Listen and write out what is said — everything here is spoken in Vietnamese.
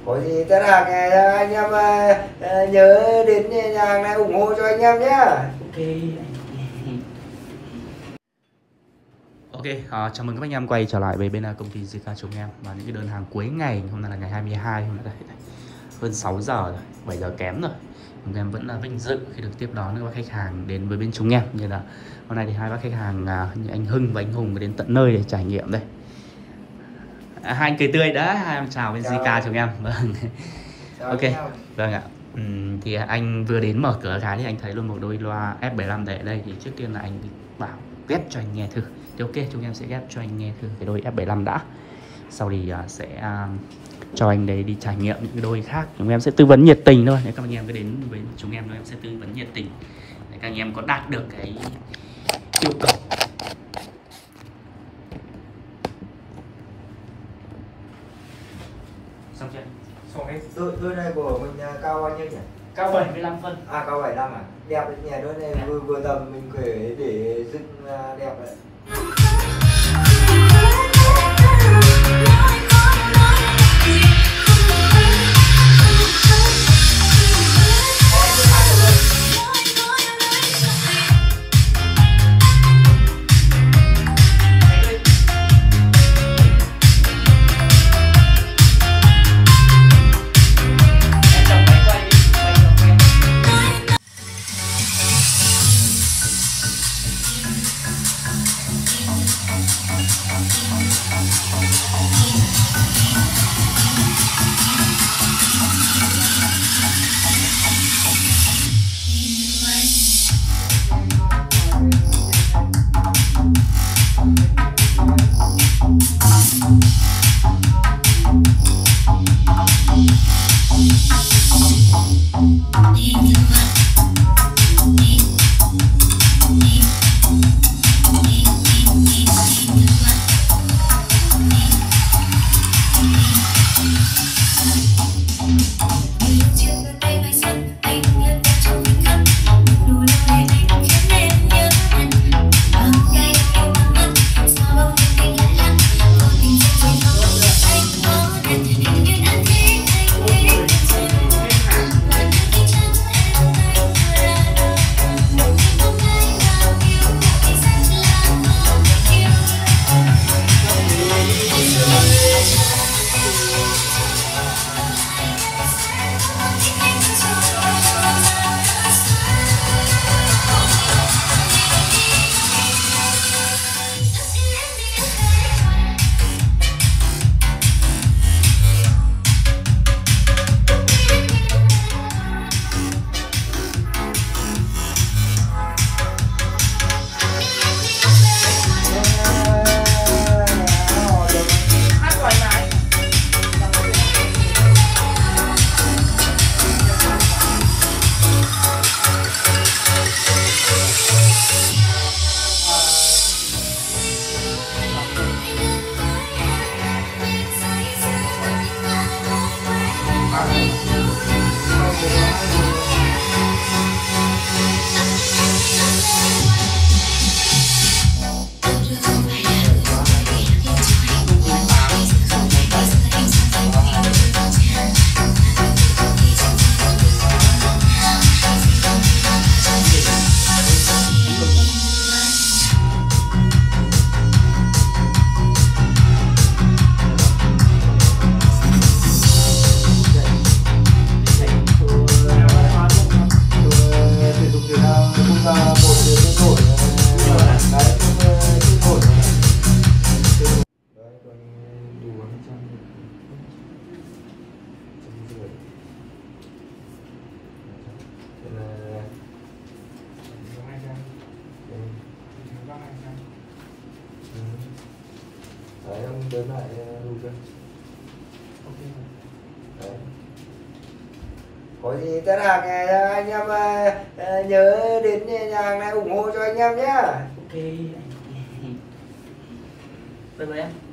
Có gì tất cả anh em nhớ đến nhà hàng này ủng hộ cho anh em nhé. Ok. Ok, chào mừng các anh em quay trở lại với bên công ty JK chúng em. Và những cái đơn hàng cuối ngày, hôm nay là ngày 22, hôm nay hơn 6 giờ rồi, 7 giờ kém rồi. Chúng em vẫn là vinh dự khi được tiếp đón các khách hàng đến với bên chúng em. Như là hôm nay thì hai bác khách hàng như anh Hưng và anh Hùng đến tận nơi để trải nghiệm đây. Hai anh cười tươi đó, hai em chào bên JK chúng em. Vâng. Ok, vâng ạ. Thì anh vừa đến mở cửa cái thì anh thấy luôn một đôi loa F75 để ở đây. Thì trước tiên là anh bảo ghép cho anh nghe thử. Thì ok, chúng em sẽ ghép cho anh nghe thử cái đôi F75 đã. Sau thì sẽ cho anh đấy đi trải nghiệm những cái đôi khác. Chúng em sẽ tư vấn nhiệt tình thôi. Nếu các anh em cứ đến với chúng em sẽ tư vấn nhiệt tình để các anh em có đạt được cái yêu cầu. Xong chưa? Xong cái đôi này của mình cao bao nhiêu nhỉ? Cao 75 phân. À, cao 75 à? Đẹp đấy nhỉ, đôi này vừa tầm mình kể để dựng đẹp đấy. Đấy, ông đến lại đủ chưa? Ok. Đấy. Có gì tất cả anh em nhớ đến nhà hàng này ủng hộ cho anh em nhé. Ok. Bye bye em.